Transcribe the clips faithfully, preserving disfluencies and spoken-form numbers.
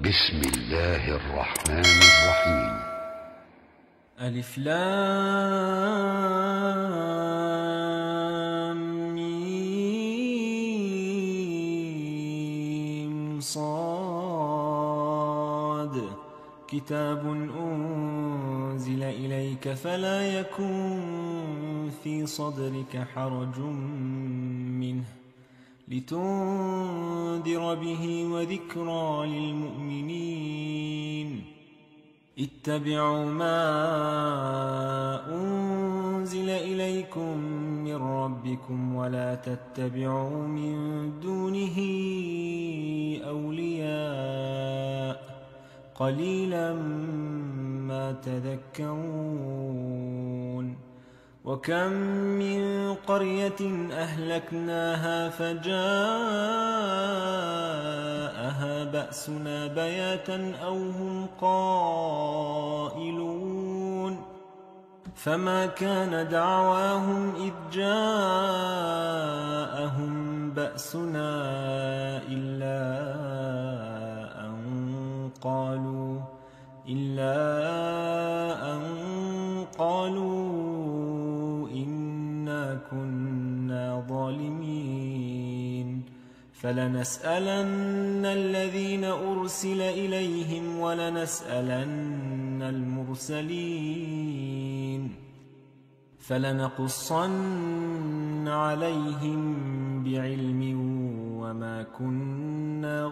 بسم الله الرحمن الرحيم. ألف لام ميم صاد كتاب أنزل إليك فلا يكن في صدرك حرج منه لتنذر به وذكرى للمؤمنين. اتبعوا ما أنزل إليكم من ربكم ولا تتبعوا من دونه أولياء قليلا ما تذكرون. وكم من قرية أهلكناها فجاءها بأسنا بياتا أو هم قائلون. فما كان دعواهم إذ جاءهم بأسنا إلا أن قالوا إلا أن قالوا كنا ظالمين. فلنسألن الذين أرسل إليهم ولنسألن المرسلين. فلنقصن عليهم بعلم وما كنا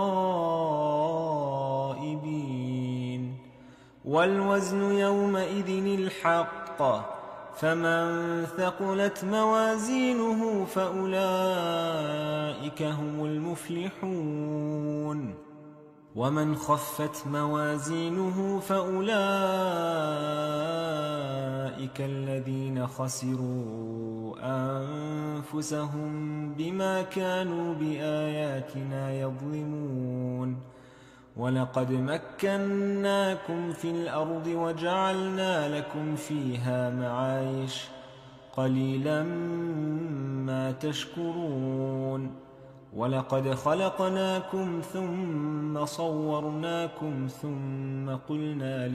غائبين. والوزن يومئذ الحق فمن ثقلت موازينه فأولئك هم المفلحون. ومن خفت موازينه فأولئك الذين خسروا أنفسهم بما كانوا بآياتنا يظلمون. ولقد مكناكم في الأرض وجعلنا لكم فيها معايش قليلا ما تشكرون. ولقد خلقناكم ثم صورناكم ثم قلنا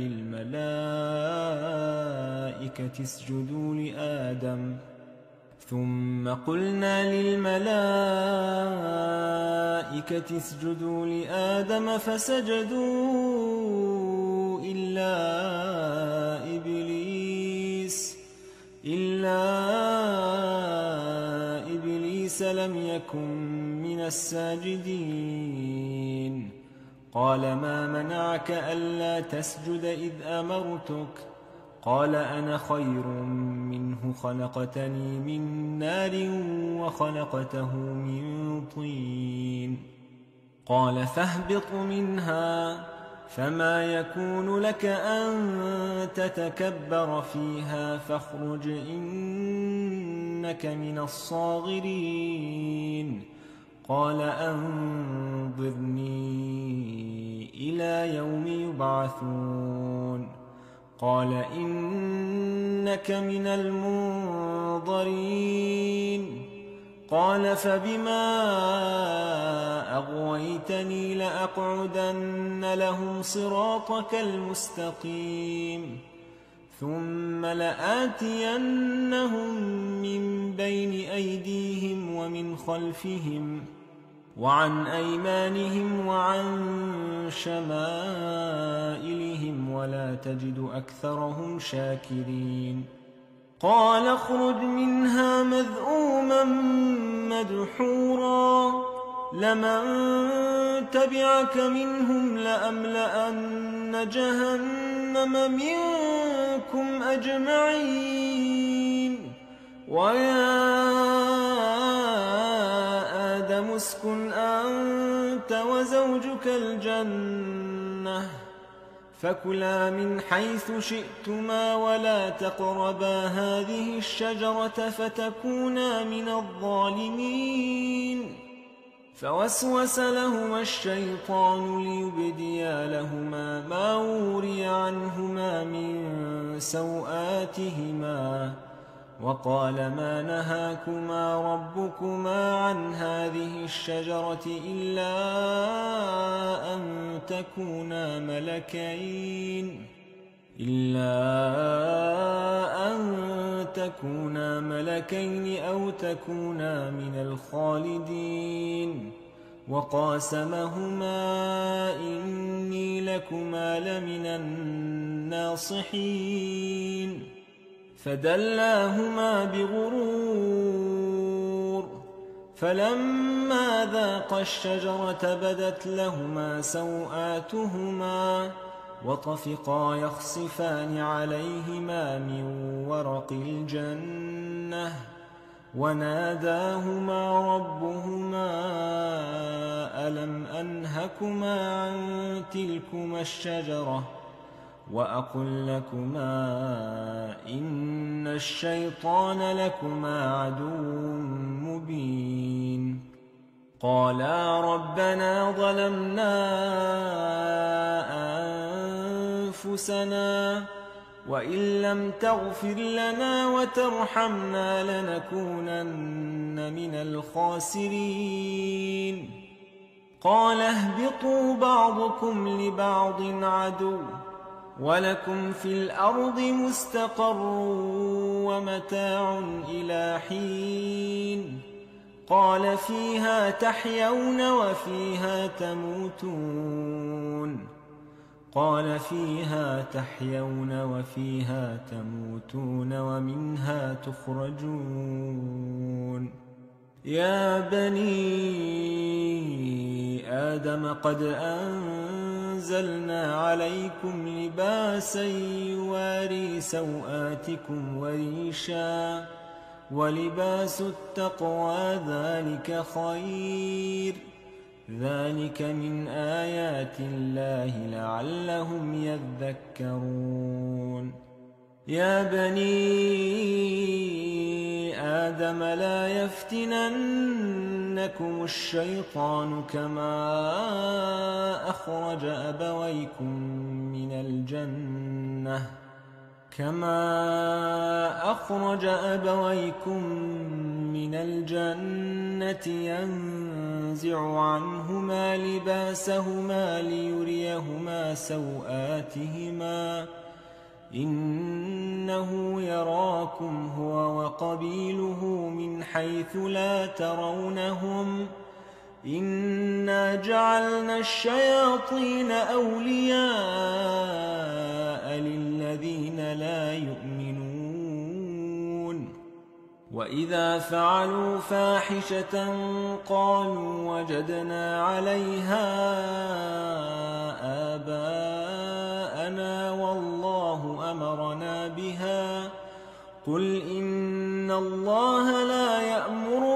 للملائكة اسجدوا لآدم ثم قلنا للملائكة اسجدوا لآدم فسجدوا إلا إبليس إلا إبليس لم يكن من الساجدين. قال ما منعك ألا تسجد إذ أمرتك؟ قال أنا خير منه خلقتني من نار وخلقته من طين. قال فاهبط منها فما يكون لك أن تتكبر فيها فاخرج إنك من الصاغرين. قال أنظرني إلى يوم يبعثون. قال إنك من المنظرين. قال فبما أغويتني لأقعدن لهم صراطك المستقيم ثم لآتينهم من بين أيديهم ومن خلفهم وعن أيمانهم وعن شمائلهم ولا تجد أكثرهم شاكرين. قال اخرج منها مذءوما مدحورا لمن تبعك منهم لأملأن جهنم منكم أجمعين. ويا آدم اسكن أنت وزوجك الجنة فكلا من حيث شئتما ولا تقربا هذه الشجرة فتكونا من الظالمين. فوسوس لهما الشيطان ليبديا لهما ما وري عنهما من سوآتهما وقال ما نهاكما ربكما عن هذه الشجرة إلا أن تكونا ملكين إلا أن تكونا ملكين أو تكونا من الخالدين وقاسمهما إني لكما لمن الناصحين فدلاهما بغرور فلما ذاقا الشجرة بدت لهما سوآتهما وطفقا يخصفان عليهما من ورق الجنة وناداهما ربهما ألم أنهكما عن تلكما الشجرة وأقل لكما إن الشيطان لكما عدو مبين قالا ربنا ظلمنا أنفسنا وإن لم تغفر لنا وترحمنا لنكونن من الخاسرين قال اهبطوا بعضكم لبعض عدو ولكم في الأرض مستقر ومتاع إلى حين قال فيها تحيون وفيها تموتون قال فيها تحيون وفيها تموتون ومنها تخرجون يا بني آدم قد أنزلنا عليكم لباسا يواري سوآتكم وريشا ولباس التقوى ذلك خير ذلك من آيات الله لعلهم يذكرون يا بني آدم لا يفتننكم الشيطان كما أخرج أبويكم من الجنة كما أخرج أبويكم من الجنة ينزع عنهما لباسهما ليريهما سوآتهما إنه يراكم هو وقبيله من حيث لا ترونهم إنا جعلنا الشياطين أولياء للذين لا يؤمنون وإذا فعلوا فاحشة قالوا وجدنا عليها آباءنا والله أمرنا بها قل إن الله لا يأمر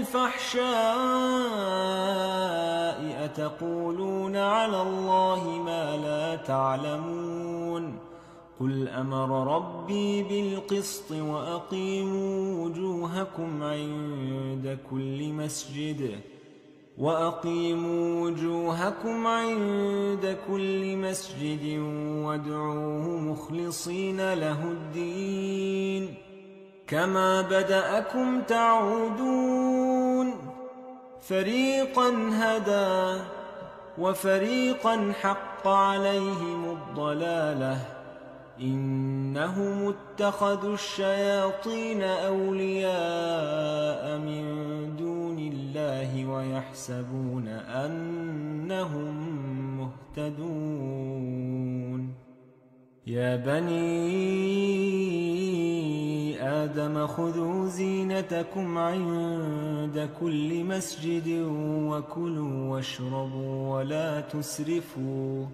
بالفحشاء أتقولون على الله ما لا تعلمون قل أمر ربي بالقسط وأقيموا وجوهكم عند كل مسجد وأقيموا وجوهكم عند كل مسجد وادعوه مخلصين له الدين كما بدأكم تعودون فريقا هدى وفريقا حق عليهم الضلالة إنهم اتخذوا الشياطين أولياء من دون الله ويحسبون أنهم مهتدون يا بني آدم خذوا زينتكم عند كل مسجد وكلوا واشربوا ولا تسرفوا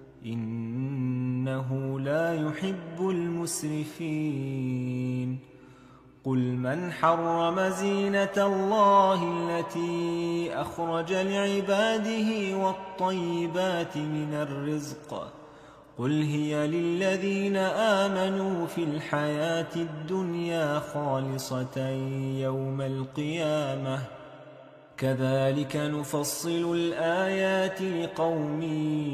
إنه لا يحب المسرفين قل من حرم زينة الله التي أخرج لعباده والطيبات من الرزق قل هي للذين آمنوا في الحياة الدنيا خالصة يوم القيامة كذلك نفصل الآيات لقوم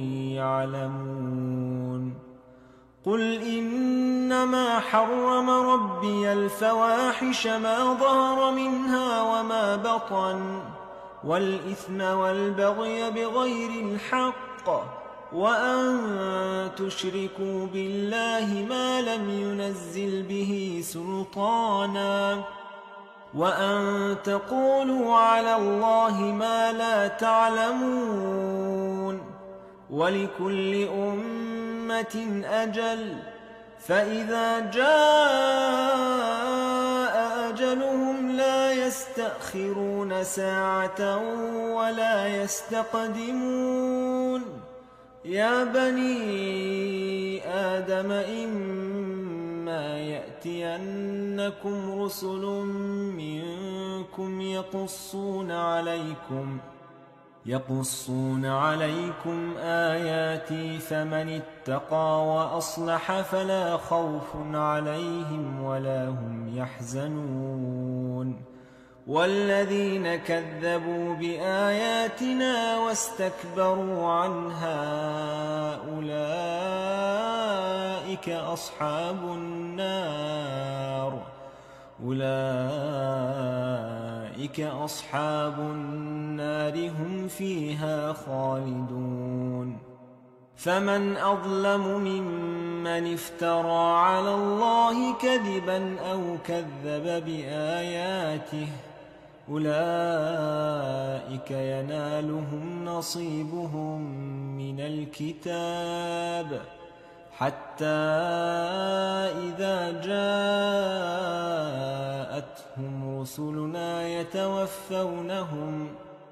يعلمون قل إنما حرم ربي الفواحش ما ظهر منها وما بطن والإثم والبغي بغير الحق وأن تشركوا بالله ما لم ينزل به سلطانا وأن تقولوا على الله ما لا تعلمون ولكل أمة أجل فإذا جاء أجلهم لا يستأخرون ساعة ولا يستقدمون يا بني آدم إما يأتينكم رسل منكم يقصون عليكم يقصون عليكم آياتي فمن اتقى وأصلح فلا خوف عليهم ولا هم يحزنون والذين كذبوا بآياتنا واستكبروا عنها أولئك أصحاب النار أولئك أصحاب النار هم فيها خالدون فمن أظلم ممن افترى على الله كذبا أو كذب بآياته أولئك ينالهم نصيبهم من الكتاب حتى إذا جاءتهم رسلنا يتوفونهم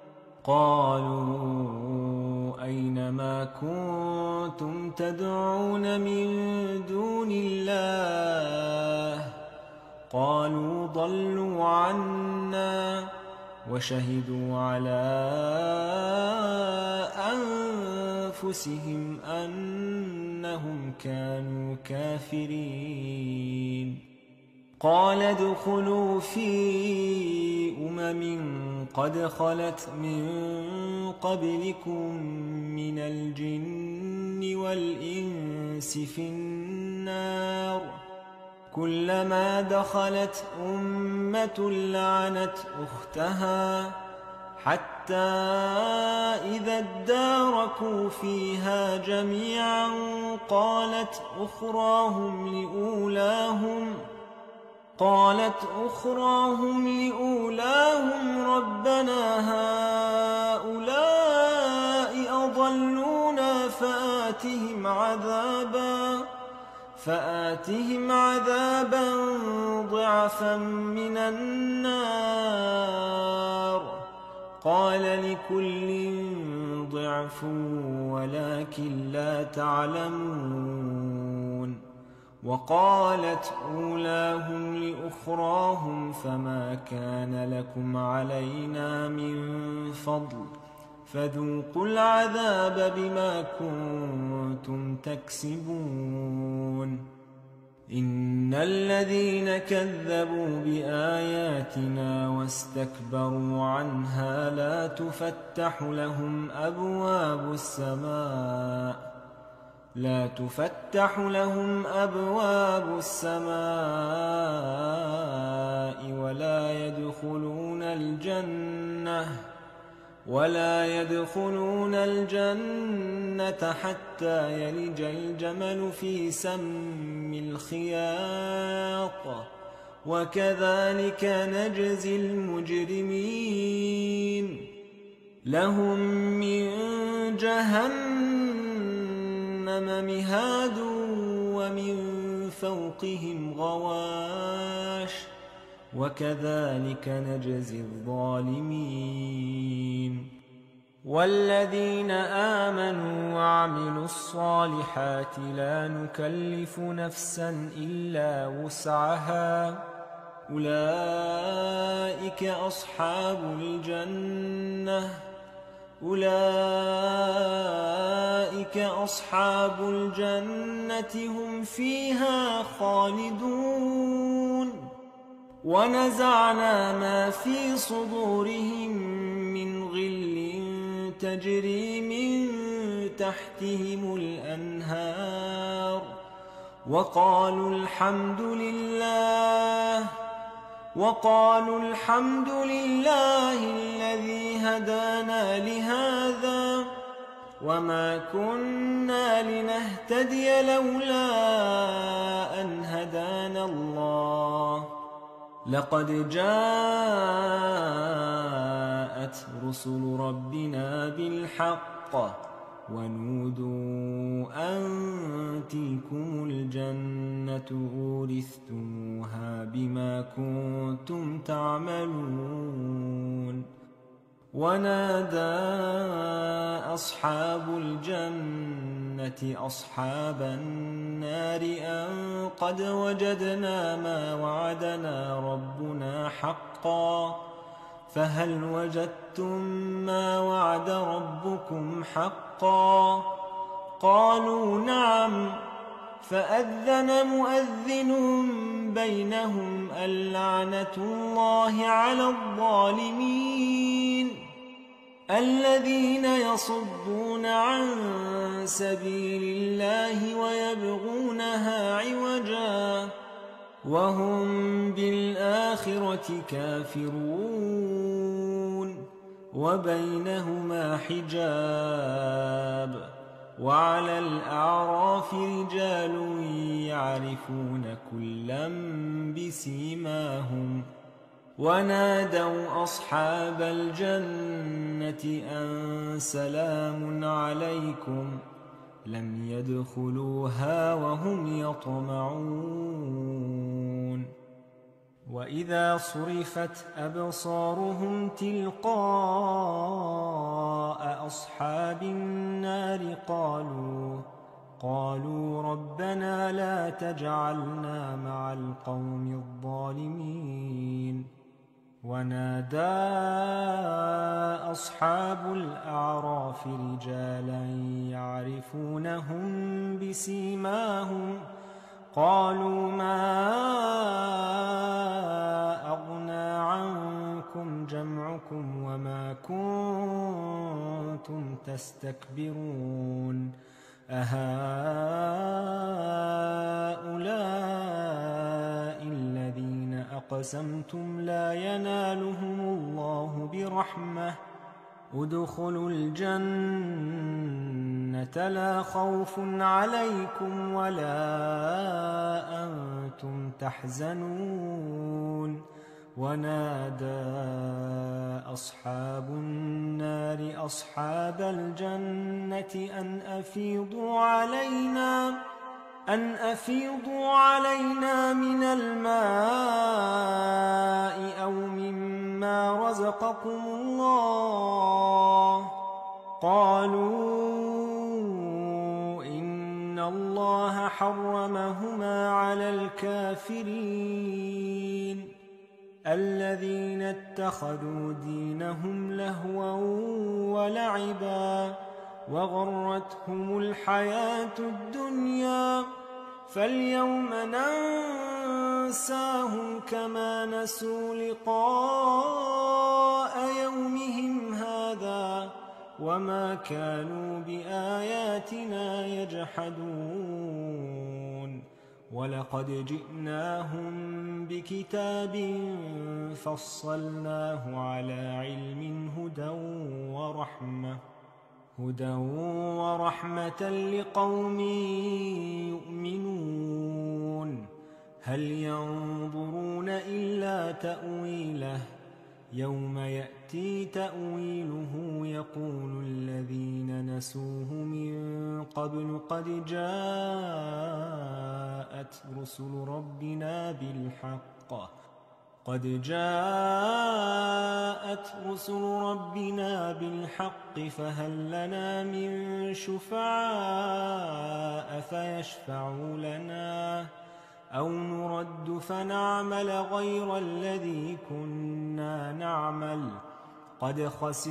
قالوا أين ما كنتم تدعون من دون الله قالوا ضلوا عنا وشهدوا على أنفسهم أنهم كانوا كافرين قال ادخلوا في أمم قد خلت من قبلكم من الجن والإنس في النار كلما دخلت أمة لعنت أختها حتى إذا اداركوا فيها جميعا قالت أخراهم لأولاهم قالت أخراهم لأولاهم ربنا هؤلاء أضلونا فآتهم عذابا فآتهم عذابا ضعفا من النار قال لكل ضعف ولكن لا تعلمون وقالت أولاهم لأخراهم فما كان لكم علينا من فضل فذوقوا العذاب بما كنتم تكسبون إن الذين كذبوا بآياتنا واستكبروا عنها لا تفتح لهم أبواب السماء لا تفتح لهم أبواب السماء ولا يدخلون الجنة ولا يدخلون الجنة حتى يلج الجمل في سم الخياط وكذلك نجزي المجرمين لهم من جهنم مهاد ومن فوقهم غواش وكذلك نجزي الظالمين والذين آمنوا وعملوا الصالحات لا نكلف نفسا إلا وسعها أولئك أصحاب الجنة أولئك أصحاب الجنة هم فيها خالدون ونزعنا ما في صدورهم من غل تجري من تحتهم الأنهار وقالوا الحمد لله وقالوا الحمد لله الذي هدانا لهذا وما كنا لنهتدي لولا أن هدانا الله لقد جاءت رسل ربنا بالحق ونودوا أن تلكم الجنة أورثتموها بما كنتم تعملون ونادى أصحاب الجنة أصحاب النار أن قد وجدنا ما وعدنا ربنا حقا فهل وجدتم ما وعد ربكم حقا قالوا نعم فأذن مؤذن بينهم اللعنة الله على الظالمين الذين يصدون عن سبيل الله ويبغونها عوجا وهم بالآخرة كافرون وبينهما حجاب وعلى الأعراف رجال يعرفون كلا بسيماهم ونادوا أصحاب الجنة أن سلام عليكم لم يدخلوها وهم يطمعون وإذا صرفت أبصارهم تلقاء أصحاب النار قالوا قالوا ربنا لا تجعلنا مع القوم الظالمين ونادى أصحاب الأعراف رجالا يعرفونهم بسيماهم قالوا ما أغنى عنكم جمعكم وما كنتم تستكبرون أهؤلاء الذين أقسمتم لا ينالهم الله برحمة ادخلوا الجنة لا خوف عليكم ولا أنتم تحزنون ونادى أصحاب النار أصحاب الجنة أن أفيضوا علينا أن أفيضوا علينا من الماء أو مما رزقكم الله قالوا إن الله حرمهما على الكافرين الذين اتخذوا دينهم لهوا ولعبا وغرتهم الحياة الدنيا فاليوم ننساهم كما نسوا لقاء يومهم هذا وما كانوا بآياتنا يجحدون ولقد جئناهم بكتاب فصلناه على علم هدى ورحمة هدى ورحمة لقوم يؤمنون هل ينظرون إلا تأويله يوم يأتي تأويله يقول الذين نسوه من قبل قد جاءت رسل ربنا بالحق قد جاءت رسل ربنا بالحق فهل لنا من شفعاء فيشفعوا لنا أو نرد فنعمل غير الذي كنا نعمل قد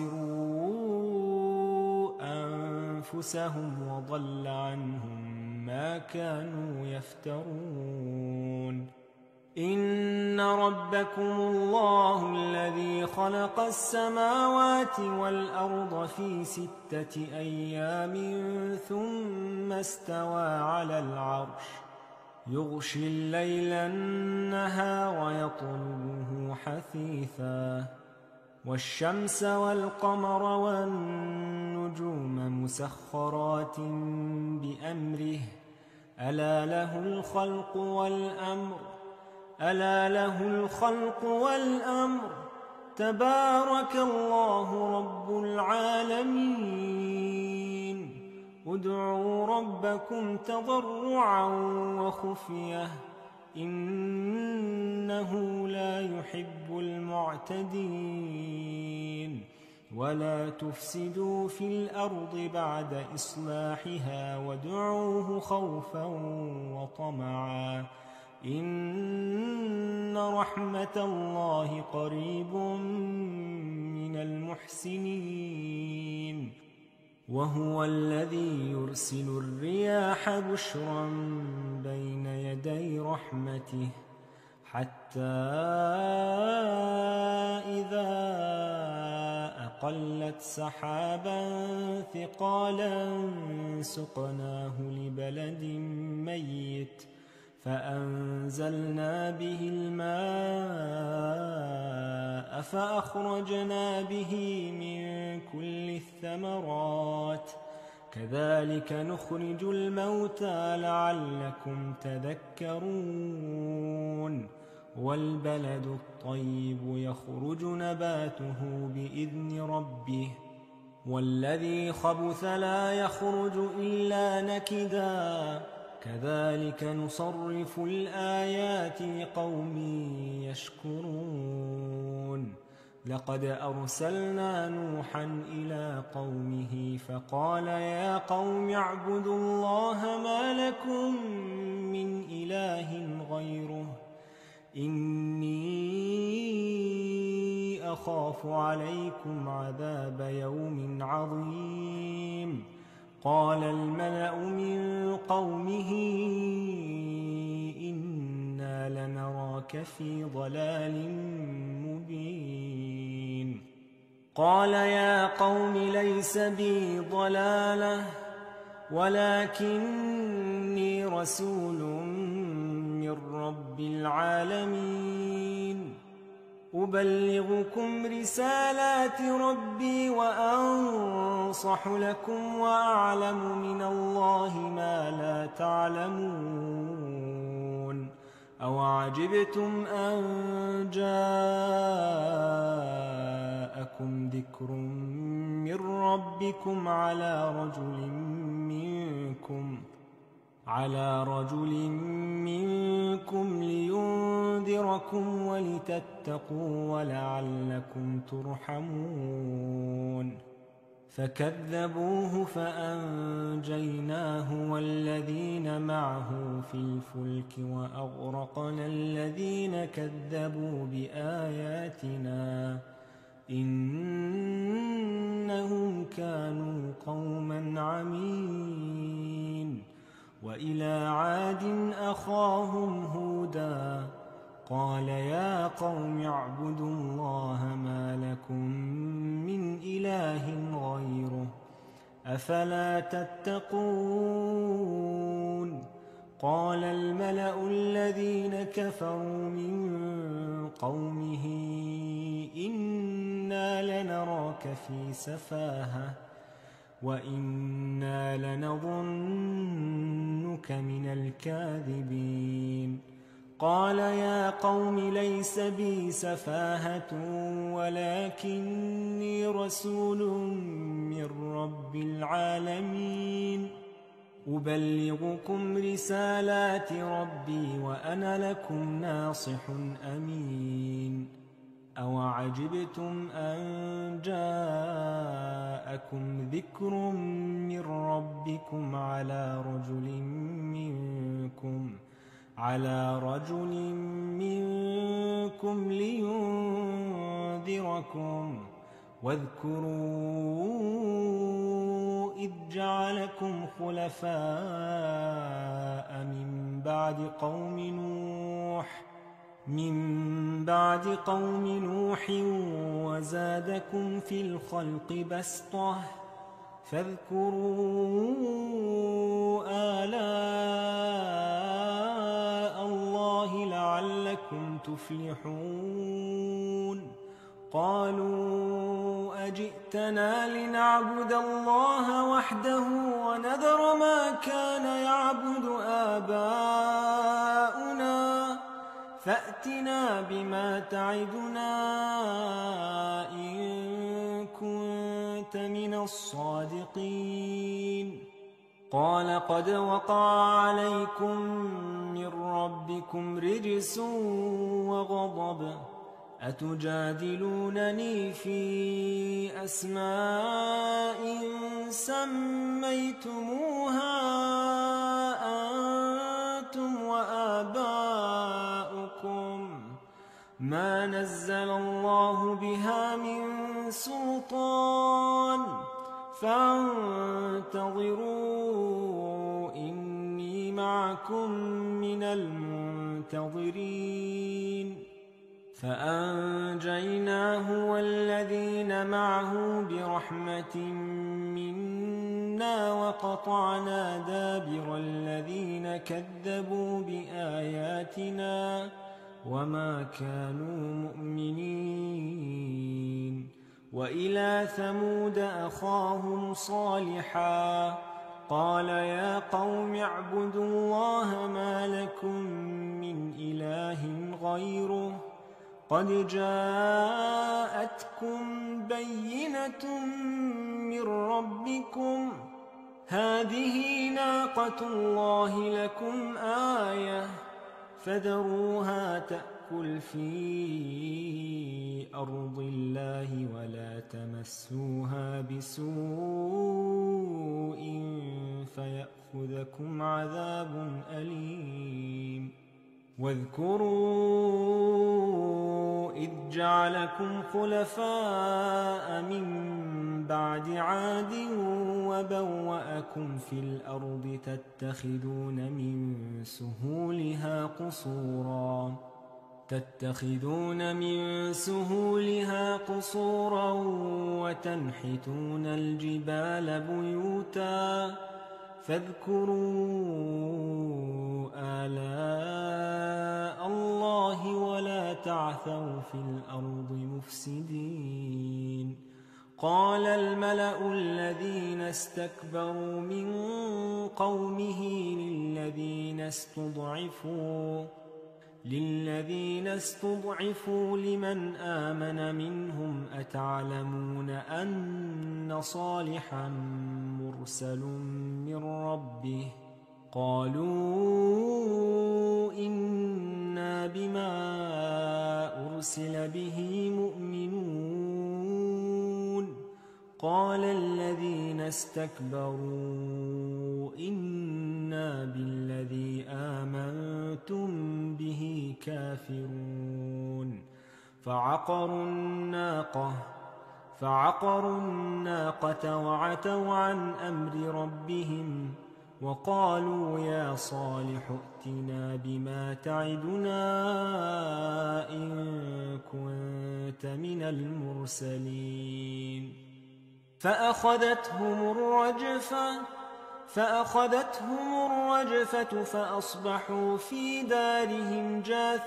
خسروا أنفسهم وضل عنهم ما كانوا يفترون إن ربكم الله الذي خلق السماوات والأرض في ستة أيام ثم استوى على العرش يغشي الليل النهار يطلبه حثيثا والشمس والقمر والنجوم مسخرات بأمره ألا له الخلق والأمر ألا له الخلق والأمر تبارك الله رب العالمين ادعوا ربكم تضرعا وخفية إنه لا يحب المعتدين ولا تفسدوا في الأرض بعد إصلاحها وادعوه خوفا وطمعا إن رحمة الله قريب من المحسنين وهو الذي يرسل الرياح بشرا بين يدي رحمته حتى إذا أقلت سحابا ثقالا سقناه لبلد ميت فأنزلنا به الماء فأخرجنا به من كل الثمرات كذلك نخرج الموتى لعلكم تذكرون والبلد الطيب يخرج نباته بإذن ربه والذي خبث لا يخرج إلا نكدا كذلك نصرف الآيات لقوم يشكرون لقد أرسلنا نوحا إلى قومه فقال يا قوم اعبدوا الله ما لكم من إله غيره إني أخاف عليكم عذاب يوم عظيم قال الملأ من قومه إنا لنراك في ضلال مبين قال يا قوم ليس بي ضلالة ولكني رسول من رب العالمين أبلغكم رسالات ربي وأنصح لكم وأعلم من الله ما لا تعلمون أوعجبتم أن جاءكم ذكر من ربكم على رجل منكم على رجل منكم لينذركم ولتتقوا ولعلكم ترحمون فكذبوه فأنجيناه والذين معه في الفلك وأغرقنا الذين كذبوا بآياتنا إنهم كانوا قوما عمين وإلى عاد أخاهم هودا قال يا قوم اعبدوا الله ما لكم من إله غيره أفلا تتقون قال الملأ الذين كفروا من قومه إنا لنراك في سفاهة وإنا لنظنك من الكاذبين قال يا قوم ليس بي سفاهة ولكني رسول من رب العالمين أبلغكم رسالات ربي وأنا لكم ناصح أمين أوعجبتم أن جاءكم ذكر من ربكم على رجل منكم على رجل منكم لينذركم واذكروا إذ جعلكم خلفاء من بعد قوم نوح من بعد قوم نوح وزادكم في الخلق بسطة فاذكروا آلاء الله لعلكم تفلحون قالوا أجئتنا لنعبد الله وحده ونذر ما كان يعبد آباؤنا فأتنا بما تعدنا إن كنت من الصادقين قال قد وقع عليكم من ربكم رجس وغضب أتجادلونني في أسماء سميتموها أنتم وآباؤكم ما نزل الله بها من سلطان فانتظروا إني معكم من المنتظرين فأنجيناه والذين معه برحمة منا وقطعنا دابر الذين كذبوا بآياتنا وما كانوا مؤمنين وإلى ثمود أخاهم صالحا قال يا قوم اعبدوا الله ما لكم من إله غيره قد جاءتكم بينة من ربكم هذه ناقة الله لكم آية فذروها تأكل في أرض الله ولا تمسوها بسوء فيأخذكم عذاب أليم واذكروا إذ جعلكم خلفاء من بعد عاد وبوأكم في الأرض تتخذون من سهولها قصورا تتخذون من سهولها قصورا وتنحتون الجبال بيوتا فاذكروا آلاء الله ولا تعثوا في الأرض مفسدين قال الملأ الذين استكبروا من قومه للذين استضعفوا للذين استضعفوا لمن آمن منهم أتعلمون أن صالحا مرسل من ربه قالوا إنا بما أرسل به مؤمنون قال الذين استكبروا إنا بالذي آمنتم به كافرون فعقروا الناقة فعقروا الناقة وعتوا عن أمر ربهم وقالوا يا صالح ائتنا بما تعدنا إن كنت من المرسلين فأخذتهم الرجفة فأخذتهم الرجفة فأصبحوا في دارهم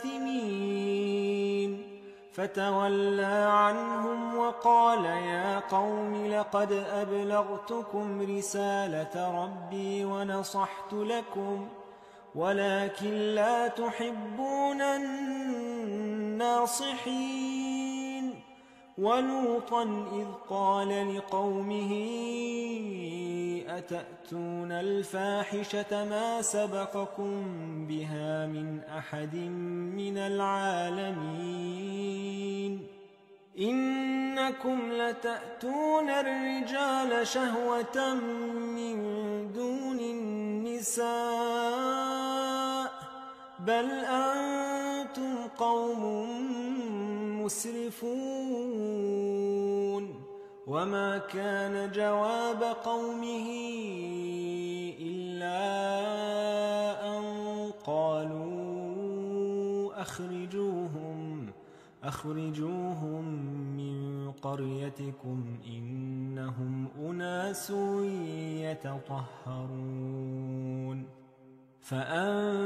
جاثمين فتولى عنهم وقال يا قوم لقد أبلغتكم رسالة ربي ونصحت لكم ولكن لا تحبون الناصحين ولوطا إذ قال لقومه أتأتون الفاحشة ما سبقكم بها من أحد من العالمين إنكم لتأتون الرجال شهوة من دون النساء بل أنتم قوم مسرفون وما كان جواب قومه إلا أن قالوا أخرجوهم أخرجوهم من قريتكم إنهم أناس يتطهرون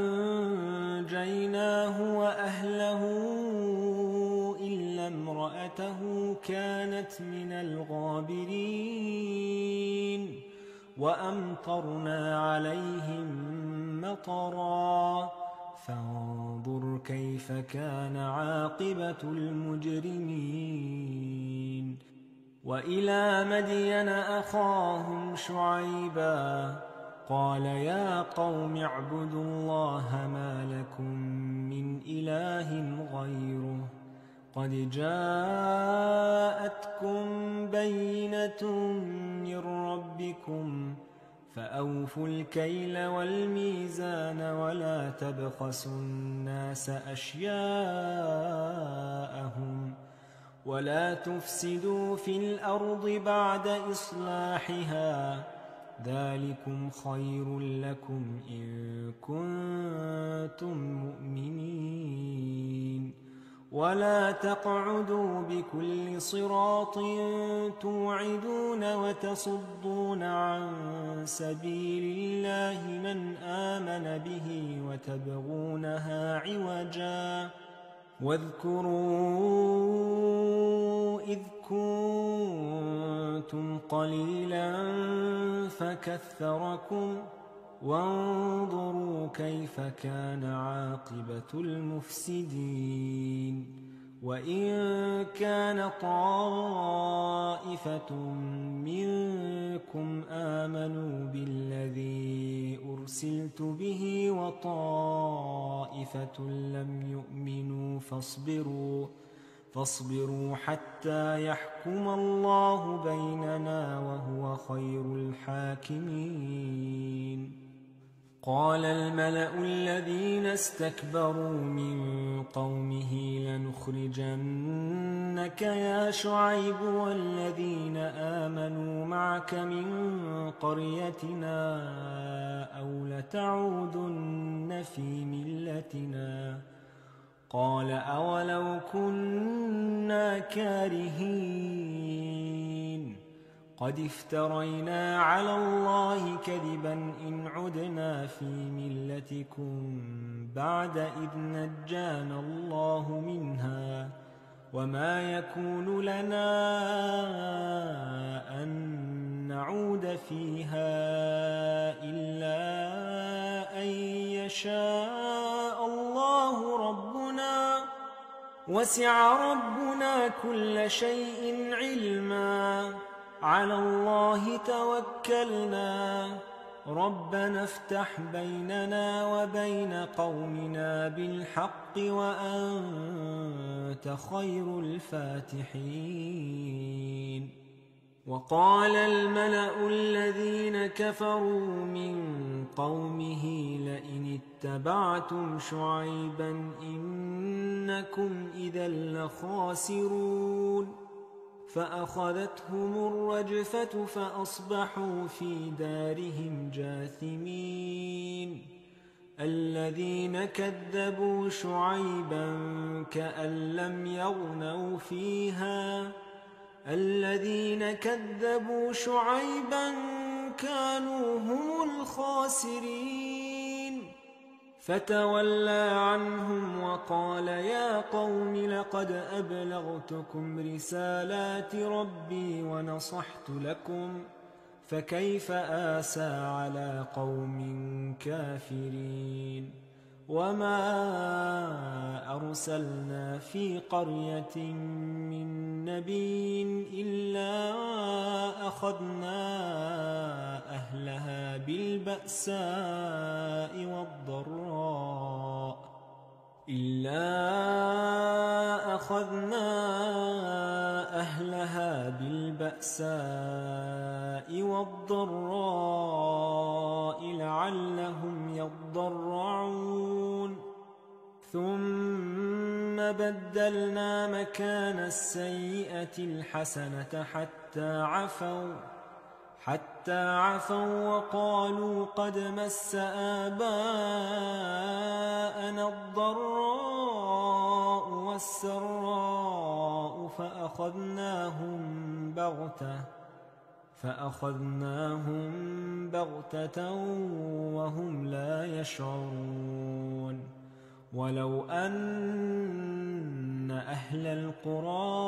فأنجيناه وأهله إلا امرأته قريته كانت من الغابرين وأمطرنا عليهم مطرا فانظر كيف كان عاقبة المجرمين. وإلى مدين أخاهم شعيبا قال يا قوم اعبدوا الله ما لكم من إله غيره قد جاءتكم بينة من ربكم فأوفوا الكيل والميزان ولا تبخسوا الناس أشياءهم ولا تفسدوا في الأرض بعد إصلاحها ذلكم خير لكم إن كنتم مؤمنين. ولا تقعدوا بكل صراط توعدون وتصدون عن سبيل الله من آمن به وتبغونها عوجا واذكروا إذ كنتم قليلا فكثركم وانظروا كيف كان عاقبة المفسدين. وإن كان طائفة منكم آمنوا بالذي أرسلت به وطائفة لم يؤمنوا فاصبروا فاصبروا حتى يحكم الله بيننا وهو خير الحاكمين. قال الملأ الذين استكبروا من قومه لنخرجنك يا شعيب والذين آمنوا معك من قريتنا أو لتعودن في ملتنا قال أولو كنا كارهين قد افترينا على الله كذبا إن عدنا في ملتكم بعد إذ نجانا الله منها وما يكون لنا أن نعود فيها إلا أن يشاء الله ربنا وسع ربنا كل شيء علما على الله توكلنا ربنا افتح بيننا وبين قومنا بالحق وأنت خير الفاتحين. وقال الملأ الذين كفروا من قومه لئن اتبعتم شعيبا إنكم إذا لخاسرون فأخذتهم الرجفة فأصبحوا في دارهم جاثمين. الذين كذبوا شعيبا كأن لم يغنوا فيها الذين كذبوا شعيبا كانوا هم الخاسرين فتولى عنهم وقال يا قوم لقد أبلغتكم رسالات ربي ونصحت لكم فكيف آسى على قوم كافرين. وما أرسلنا في قرية من نبي إلا أخذنا أهلها بالبأساء والضراء إلا أخذنا أهلها بالبأساء والضراء لعلهم يضرعون ثم بدلنا مكان السيئة الحسنة حتى عفوا حتى عفوا وقالوا قد مس آباءنا الضراء والسراء فأخذناهم بغتة فأخذناهم بغتة وهم لا يشعرون. ولو أن أن أهل القرى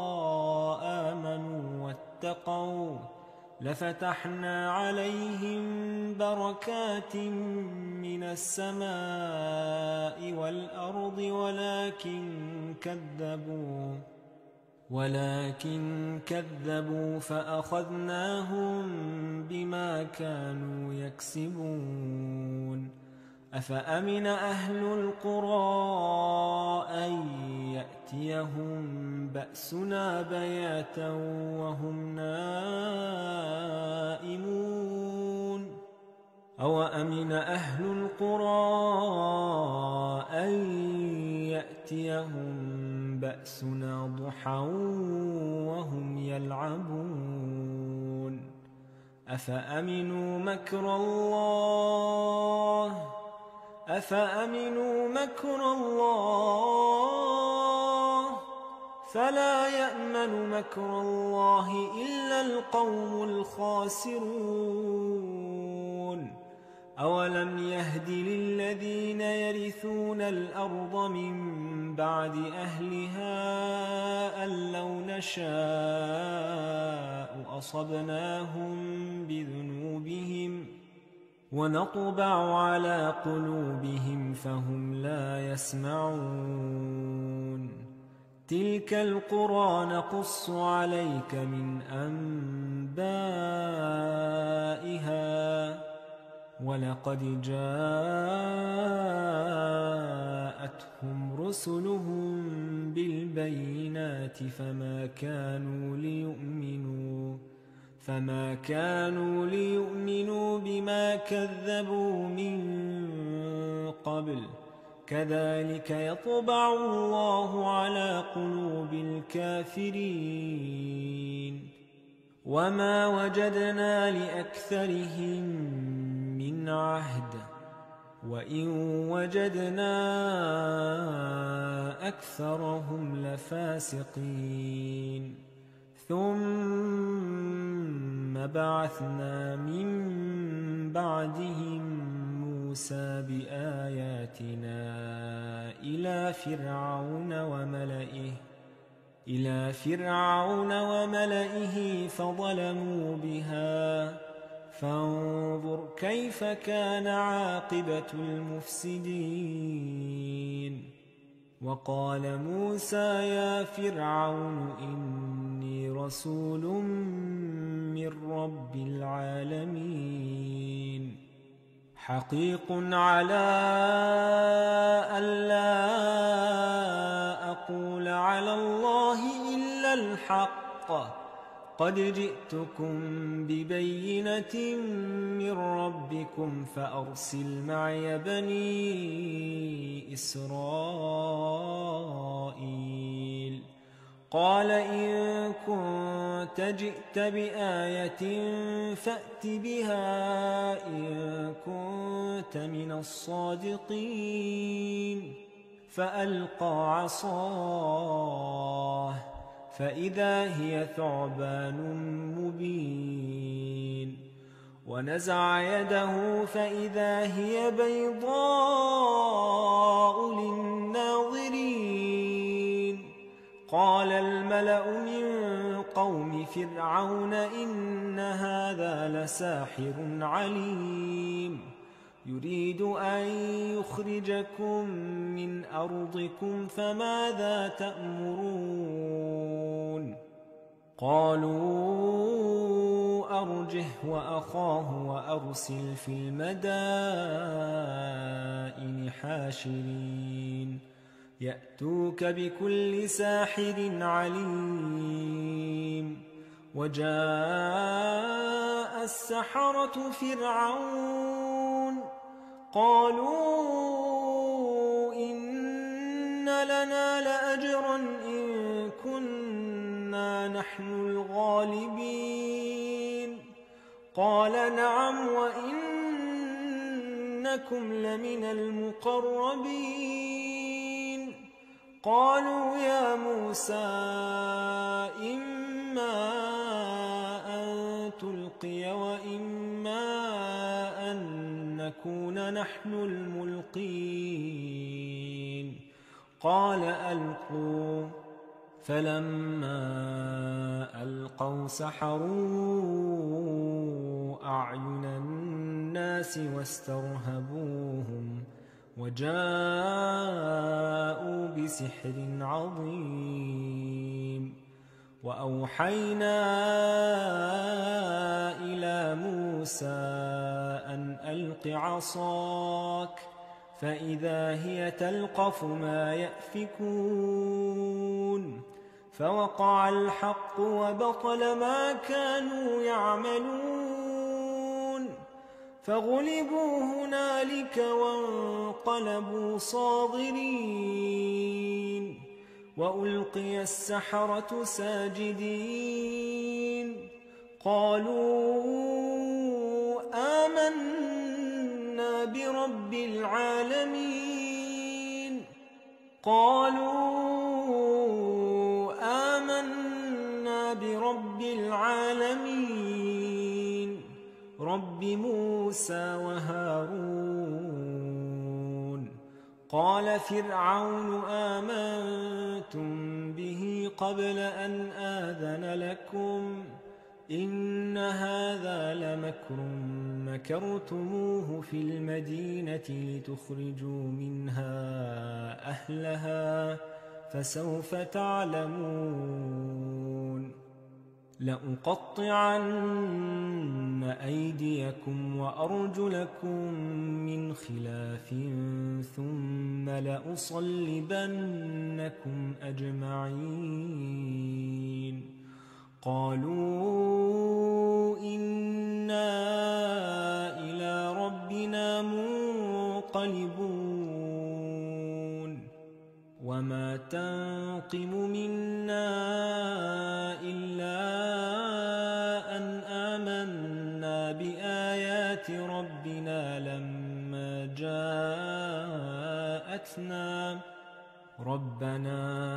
آمنوا واتقوا لفتحنا عليهم بركات من السماء والأرض ولكن كذبوا ولكن كذبوا فأخذناهم بما كانوا يكسبون. أفأمن أهل القرى أن يأتيهم بأسنا بياتا وهم نائمون أو أمن أهل القرى أن يأتيهم بأسنا ضحى وهم يلعبون أفأمنوا مكر الله أفأمنوا مكر الله فلا يأمن مكر الله إلا القوم الخاسرون. أولم يهد للذين يرثون الأرض من بعد أهلها أن لو نشاء أصبناهم بذنوبهم ونطبع على قلوبهم فهم لا يسمعون. تلك القرى نقص عليك من أنبائها ولقد جاءتهم رسلهم بالبينات فما كانوا ليؤمنوا فما كانوا ليؤمنوا بما كذبوا من قبل كذلك يطبع الله على قلوب الكافرين. وما وجدنا لأكثرهم من عهد وإن وجدنا أكثرهم لفاسقين. ثم بعثنا من بعدهم موسى بآياتنا إلى فرعون وملئه إلى فرعون وملئه فظلموا بها فانظر كيف كان عاقبة المفسدين. وقال موسى يا فرعون إني رسول من رب العالمين حقيق على ألا أقول على الله إلا الحق قد جئتكم ببينة من ربكم فأرسل معي بني إسرائيل. قال إن كنت جئت بآية فأت بها إن كنت من الصادقين. فألقى عصاه فإذا هي ثعبان مبين ونزع يده فإذا هي بيضاء للناظرين. قال الملأ من قوم فرعون إن هذا لساحر عليم يريد أن يخرجكم من أرضكم فماذا تأمرون؟ قالوا أرجه وأخاه وأرسل في المدائن حاشرين يأتوك بكل ساحر عليم. وجاء السحرة فرعون قالوا إن لنا لأجرا إن كنا نحن الغالبين. قال نعم وإنكم لمن المقربين. قالوا يا موسى إما أن تلقي وإما أن نكون نحن الملقين. قال ألقوا. فلما ألقوا سحروا أعين الناس واسترهبوهم وجاءوا بسحر عظيم. وأوحينا إلى موسى أن ألق عصاك فإذا هي تلقف ما يأفكون. فوقع الحق وبطل ما كانوا يعملون. فغلبوا هنالك وانقلبوا صاغرين. وألقي السحرة ساجدين قالوا آمنا برب العالمين قالوا آمنا برب العالمين رب موسى وهارون. قال فرعون آمنتم به قبل أن آذن لكم إن هذا لمكر مكرتموه في المدينة لتخرجوا منها أهلها فسوف تعلمون. لأقطعن أيديكم وأرجلكم من خلاف ثم لأصلبنكم أجمعين. قالوا إنا إلى ربنا منقلبون. وما تنقم منا إلا أن آمنا بآيات ربنا لما جاءتنا ربنا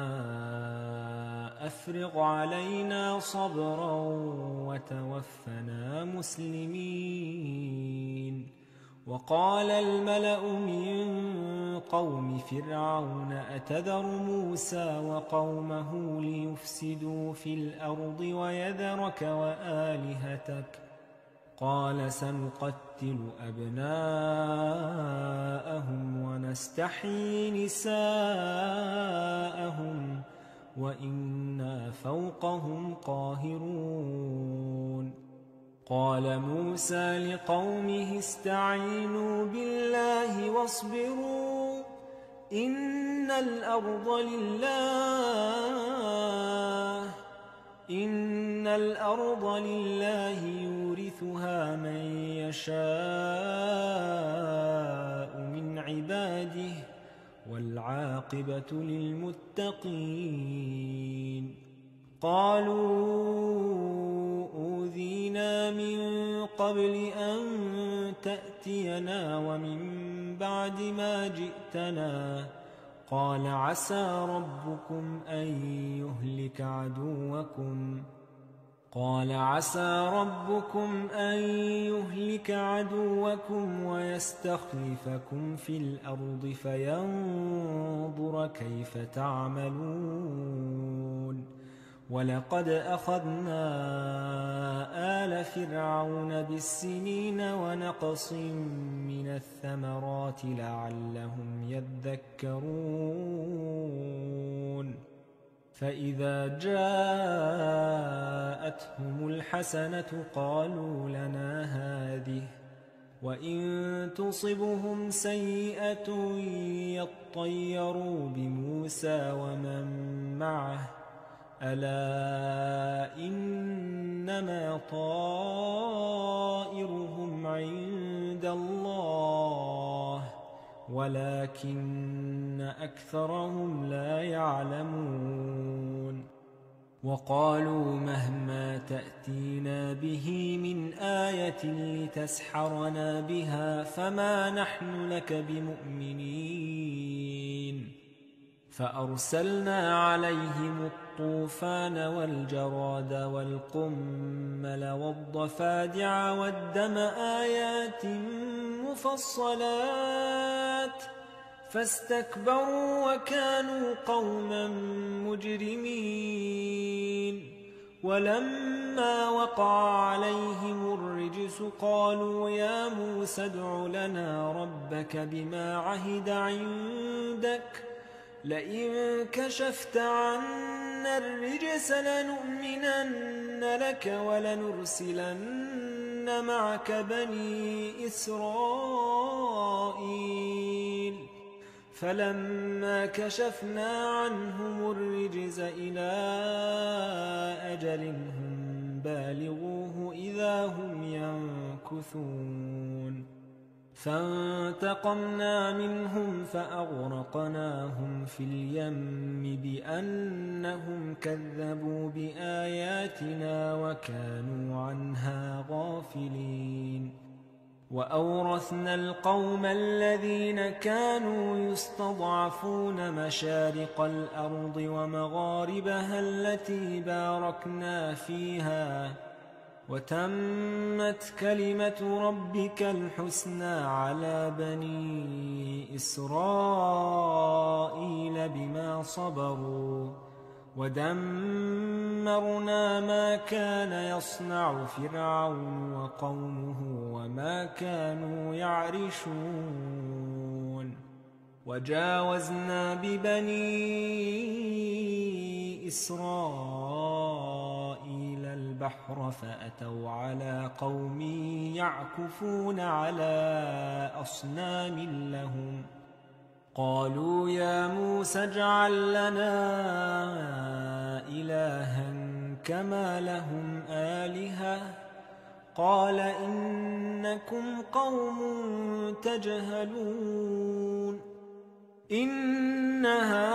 أفرغ علينا صبرا وتوفنا مسلمين. وقال الملأ من قوم فرعون أتذر موسى وقومه ليفسدوا في الأرض ويذرك وآلهتك قال سنقتل أبناءهم ونستحيي نساءهم وإنا فوقهم قاهرون. قال موسى لقومه استعينوا بالله واصبروا إن الأرض لله إن الأرض لله يورثها من يشاء من عباده والعاقبة للمتقين. قالوا أوذينا من قبل أن تأتينا ومن بعد ما جئتنا قال عسى ربكم أن يهلك عدوكم قال عسى ربكم أن يهلك عدوكم ويستخلفكم في الأرض فينظر كيف تعملون. ولقد أخذنا آل فرعون بالسنين ونقص من الثمرات لعلهم يذكرون. فإذا جاءتهم الحسنة قالوا لنا هذه وإن تصبهم سيئة يطيروا بموسى ومن معه ألا إنما طائرهم عند الله ولكن أكثرهم لا يعلمون. وقالوا مهما تأتينا به من آية لتسحرنا بها فما نحن لك بمؤمنين. فأرسلنا عليهم الطوفان والجراد والقمل والضفادع والدم آيات مفصلات فاستكبروا وكانوا قوما مجرمين. ولما وقع عليهم الرجس قالوا يا موسى ادع لنا ربك بما عهد عندك لئن كشفت عنا الرجس لنؤمنن لك ولنرسلن معك بني إسرائيل. فلما كشفنا عنهم الرجز إلى أجل هم بالغوه إذا هم ينكثون. فانتقمنا منهم فأغرقناهم في اليم بأنهم كذبوا بآياتنا وكانوا عنها غافلين. وأورثنا القوم الذين كانوا يستضعفون مشارق الأرض ومغاربها التي باركنا فيها وتمت كلمة ربك الحسنى على بني إسرائيل بما صبروا ودمرنا ما كان يصنع فرعون وقومه وما كانوا يعرشون. وجاوزنا ببني إسرائيل البحر فأتوا على قوم يعكفون على أصنام لهم قالوا يا موسى اجعل لنا إلها كما لهم آلهة قال إنكم قوم تجهلون. إن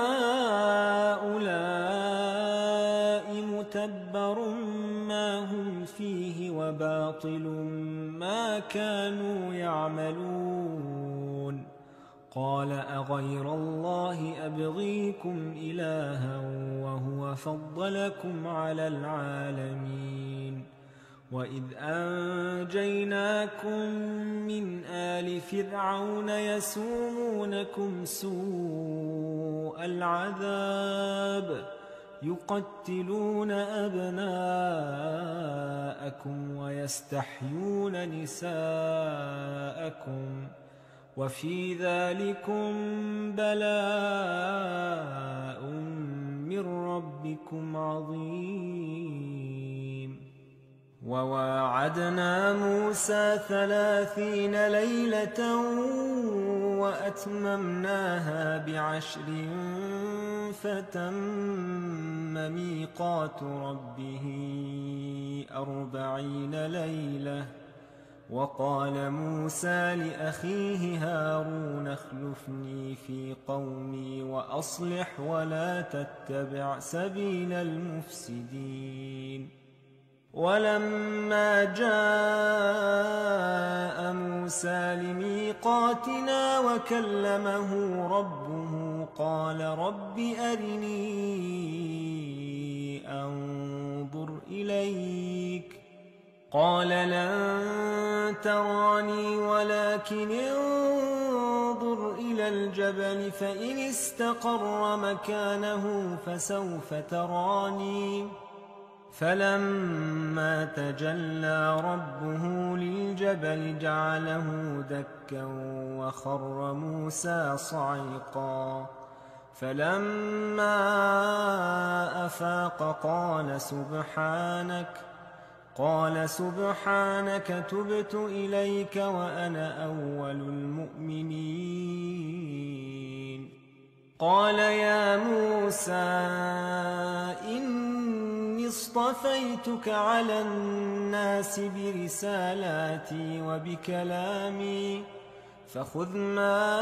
هؤلاء متبر ما هم فيه وباطل ما كانوا يعملون. قال أغير الله أبغيكم إلها وهو فضلكم على العالمين. وإذ أنجيناكم من آل فرعون يسومونكم سوء العذاب يقتلون أبناءكم ويستحيون نساءكم وفي ذلكم بلاء من ربكم عظيم. وواعدنا موسى ثلاثين ليلة وأتممناها بعشر فتم ميقات ربه أربعين ليلة. وقال موسى لأخيه هارون اخلفني في قومي وأصلح ولا تتبع سبيل المفسدين. ولما جاء موسى لميقاتنا وكلمه ربه قال رب أرني أنظر إليك قال لن تراني ولكن انظر إلى الجبل فإن استقر مكانه فسوف تراني. فلما تجلى ربه للجبل جعله دكا وخر موسى صعقا. فلما أفاق قال سبحانك قال سبحانك تبت إليك وأنا أول المؤمنين. قال يا موسى إني اصطفيتك على الناس برسالاتي وبكلامي فخذ ما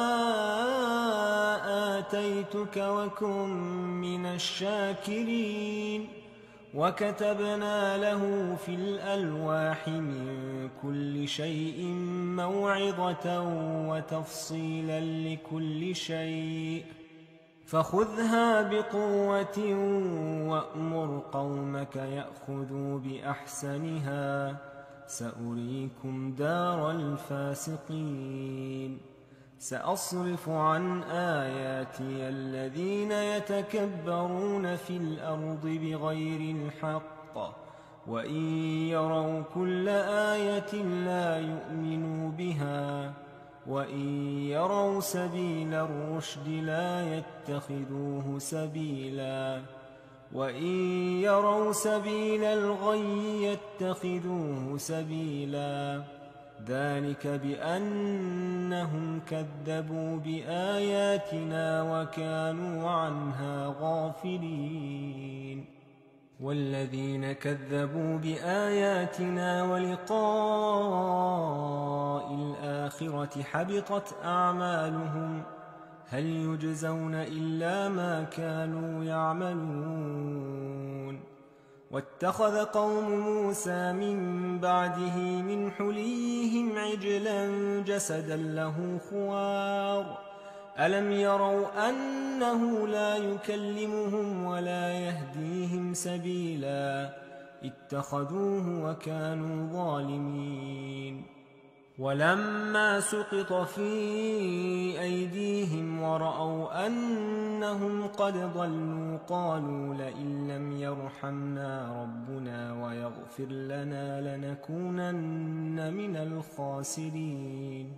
آتيتك وكن من الشاكرين. وكتبنا له في الألواح من كل شيء موعظة وتفصيلا لكل شيء فخذها بقوة وأمر قومك يأخذوا بأحسنها سأريكم دار الفاسقين. سأصرف عن آياتي الذين يتكبرون في الأرض بغير الحق وإن يروا كل آية لا يؤمنوا بها وإن يروا سبيل الرشد لا يتخذوه سبيلا وإن يروا سبيل الغي يتخذوه سبيلا ذلك بأنهم كذبوا بآياتنا وكانوا عنها غافلين والذين كذبوا بآياتنا ولقاء الآخرة حبطت أعمالهم هل يجزون إلا ما كانوا يعملون واتخذ قوم موسى من بعده من حليهم عجلا جسدا له خوار ألم يروا أنه لا يكلمهم ولا يهديهم سبيلا اتخذوه وكانوا ظالمين ولما سقط في أيديهم ورأوا أنهم قد ضلوا قالوا لئن لم يرحمنا ربنا ويغفر لنا لنكونن من الخاسرين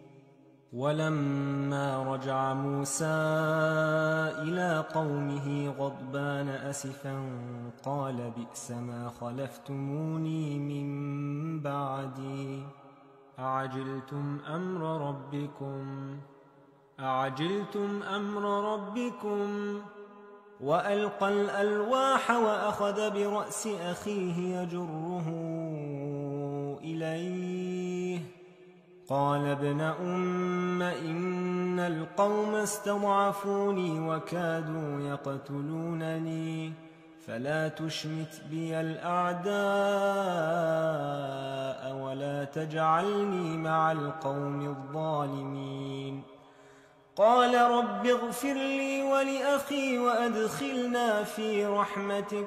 ولما رجع موسى إلى قومه غضبان أسفا قال بئس ما خلفتموني من بعدي أعجلتم أمر ربكم أعجلتم أمر ربكم وألقى الألواح وأخذ برأس أخيه يجره إليه قال ابن أم إن القوم استضعفوني وكادوا يقتلونني فلا تشمت بي الأعداء ولا تجعلني مع القوم الظالمين قال رب اغفر لي ولأخي وأدخلنا في رحمتك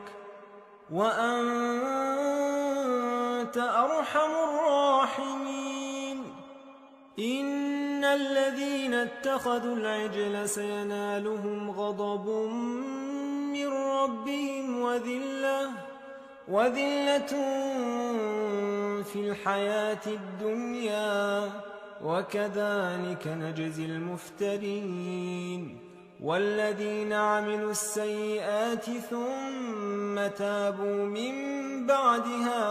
وأنت أرحم الراحمين إن الذين اتخذوا العجل سينالهم غضب من ربهم وذلة وذلة في الحياة الدنيا وكذلك نجزي المفترين والذين عملوا السيئات ثم تابوا من بعدها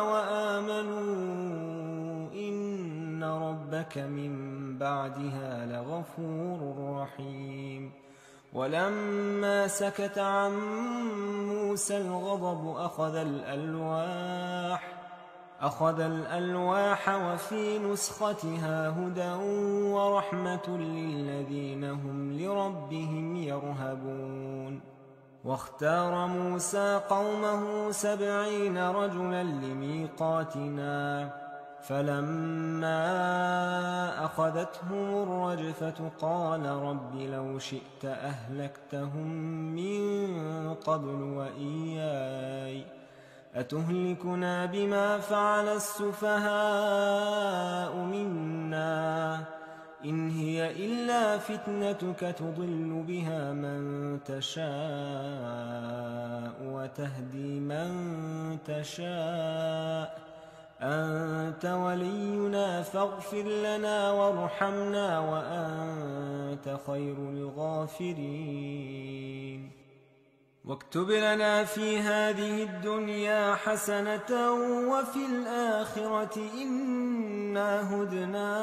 وآمنوا إن ربك من بعدها لغفور رحيم ولما سكت عن موسى الغضب أخذ الألواح أخذ الألواح وفي نسختها هدى ورحمة للذين هم لربهم يرهبون واختار موسى قومه سبعين رجلا لميقاتنا فلما أخذتهم الرجفة قال رب لو شئت أهلكتهم من قبل وإياي أتهلكنا بما فعل السفهاء منا إن هي إلا فتنتك تضل بها من تشاء وتهدي من تشاء أنت ولينا فاغفر لنا وارحمنا وأنت خير الغافرين واكتب لنا في هذه الدنيا حسنة وفي الآخرة إنا هدنا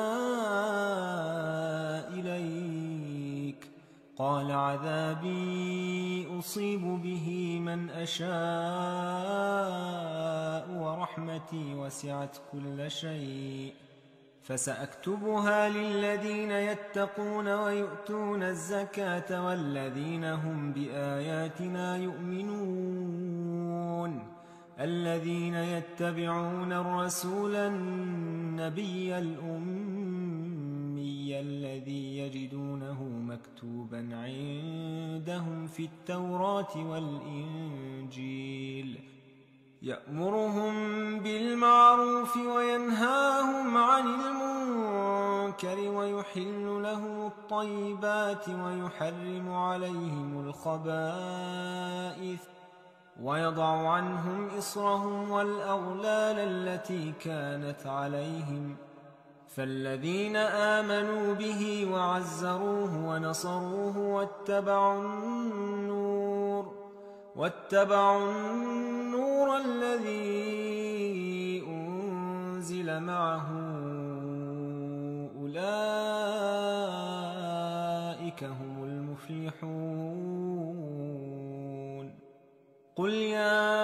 إليك قال عذابي أصيب به من أشاء ورحمتي وسعت كل شيء فسأكتبها للذين يتقون ويؤتون الزكاة والذين هم بآياتنا يؤمنون الذين يتبعون الرسول النبي الأمي الذي يجدونه مكتوبا عندهم في التوراة والإنجيل يأمرهم بالمعروف وينهاهم عن المنكر المنكر ويحل لهم الطيبات ويحرم عليهم الخبائث ويضع عنهم إصرهم والأغلال التي كانت عليهم. فالذين آمنوا به وعزروه ونصروه واتبعوا النور واتبعوا النور الذي أنزل معه أولئك هم المفلحون. قل يا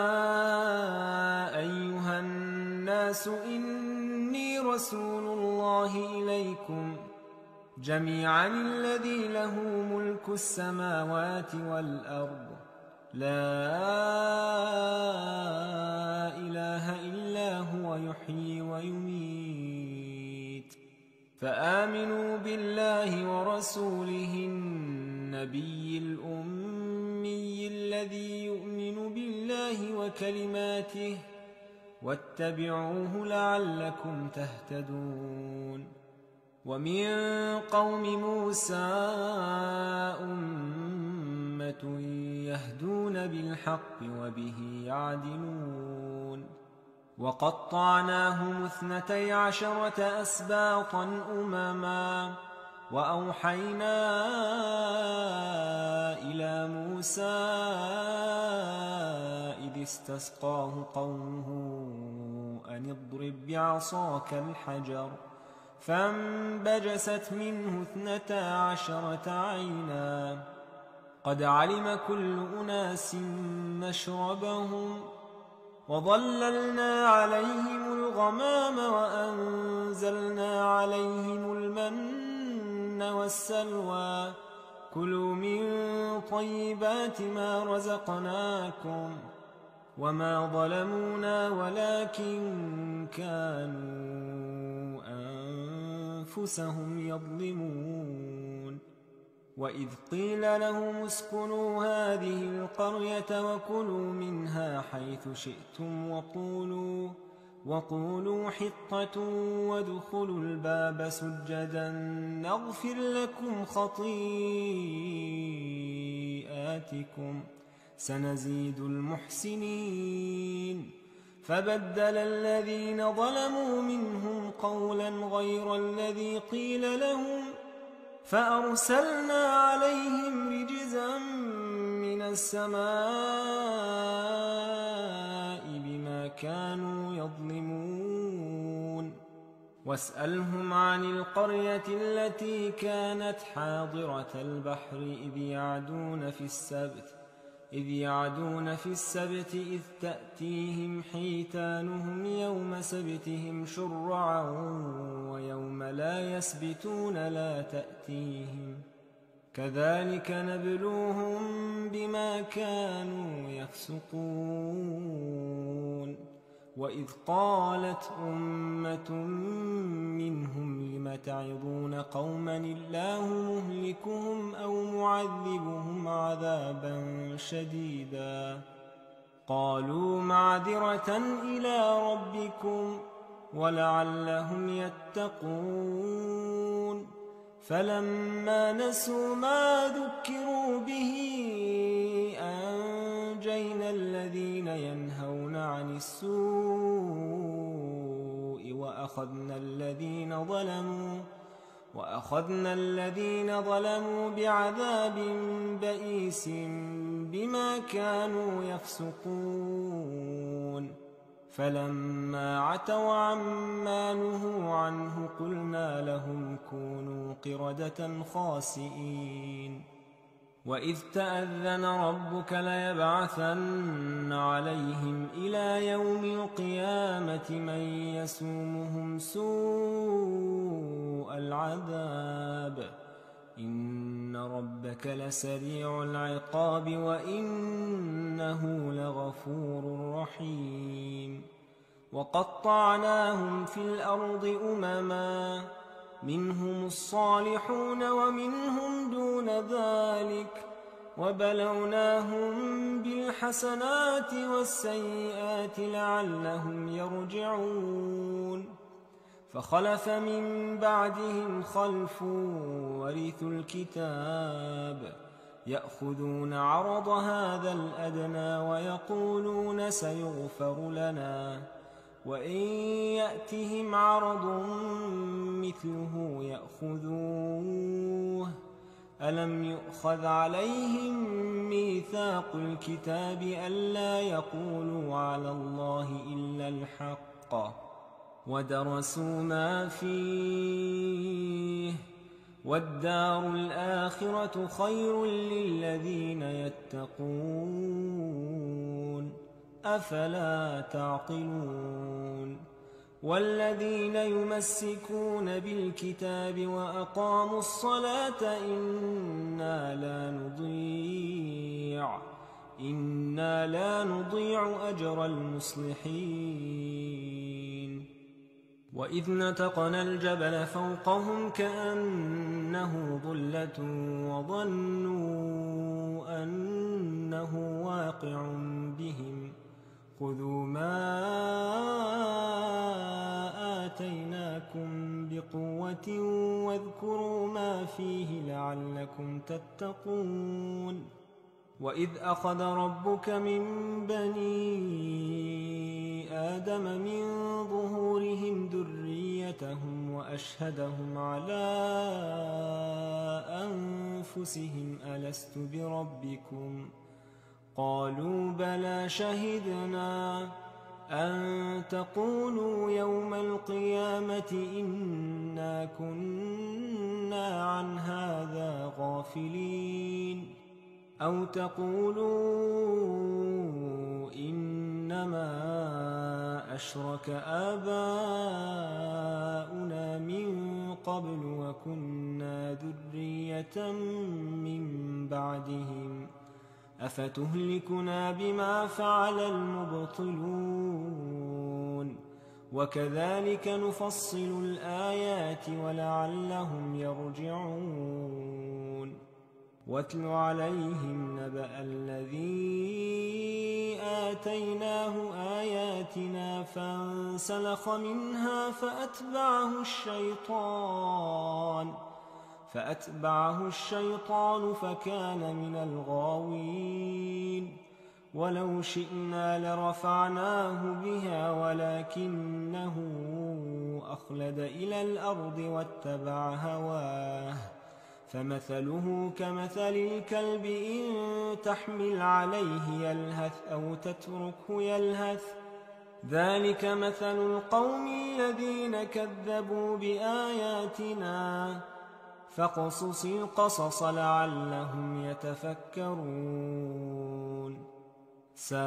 أيها الناس إني رسول الله إليكم جميعا الذي له ملك السماوات والأرض لا إله إلا هو يحيي ويميت. فآمنوا بالله ورسوله النبي الأمي الذي يؤمن بالله وكلماته واتبعوه لعلكم تهتدون. ومن قوم موسى أمة يهدون بالحق وبه يعدلون. وقطعناهم اثنتي عشرة أسباطا أمما وأوحينا إلى موسى إذ استسقاه قومه أن اضرب بعصاك الحجر فانبجست منه اثنتا عشرة عينا قد علم كل أناس مشربهم وظللنا عليهم الغمام وأنزلنا عليهم المن والسلوى كلوا من طيبات ما رزقناكم وما ظلمونا ولكن كانوا أنفسهم يظلمون. وإذ قيل لهم اسكنوا هذه القرية وكلوا منها حيث شئتم وقولوا, وقولوا حطة وادخلوا الباب سجدا نغفر لكم خطيئاتكم سنزيد المحسنين. فبدل الذين ظلموا منهم قولا غير الذي قيل لهم فأرسلنا عليهم رجزا من السماء بما كانوا يظلمون. واسألهم عن القرية التي كانت حاضرة البحر إذ يعدون في السبت إذ يعدون في السبت إذ تأتيهم حيتانهم يوم سبتهم شرعا ويوم لا يسبتون لا تأتيهم كذلك نبلوهم بما كانوا يفسقون. وإذ قالت أمة منهم لم تعظون قوما الله مهلكهم أو معذبهم عذابا شديدا قالوا معذرة إلى ربكم ولعلهم يتقون. فلما نسوا ما ذكروا به أنجينا الذين ينهون عن السوء وأخذنا الذين ظلموا وأخذنا الذين ظلموا بعذاب بئيس بما كانوا يفسقون. فلما عتوا عما نهوا عنه قلنا لهم كونوا قردة خاسئين. وإذ تأذن ربك ليبعثن عليهم إلى يوم القيامة من يسومهم سوء العذاب إن ربك لسريع العقاب وإنه لغفور رحيم. وقطعناهم في الأرض أمما منهم الصالحون ومنهم دون ذلك وبلوناهم بالحسنات والسيئات لعلهم يرجعون. فخلف من بعدهم خلف ورثوا الكتاب يأخذون عرض هذا الأدنى ويقولون سيغفر لنا وإن يأتهم عرض مثله يأخذوه ألم يؤخذ عليهم ميثاق الكتاب ألا يقولوا على الله إلا الحق ودرسوا ما فيه والدار الآخرة خير للذين يتقون أفلا تعقلون والذين يمسكون بالكتاب وأقاموا الصلاة إنا لا نضيع إنا لا نضيع أجر المصلحين وإذ نتقنا الجبل فوقهم كأنه ظلة وظنوا أنه واقع بهم خذوا ما آتيناكم بقوة واذكروا ما فيه لعلكم تتقون وإذ أخذ ربك من بني آدم من ظهورهم ذريتهم وأشهدهم على أنفسهم ألست بربكم قالوا بلى شهدنا أن تقولوا يوم القيامة إنا كنا عن هذا غافلين أو تقولوا إنما أشرك آباؤنا من قبل وكنا ذرية من بعدهم أفتهلكنا بما فعل المبطلون وكذلك نفصل الآيات ولعلهم يرجعون واتل عليهم نبأ الذي آتيناه آياتنا فانسلخ منها فأتبعه الشيطان فأتبعه الشيطان فكان من الغاوين ولو شئنا لرفعناه بها ولكنه أخلد إلى الأرض واتبع هواه فمثله كمثل الكلب إن تحمل عليه يلهث أو تتركه يلهث ذلك مثل القوم الذين كذبوا بآياتنا فاقصص القصص لعلهم يتفكرون ساء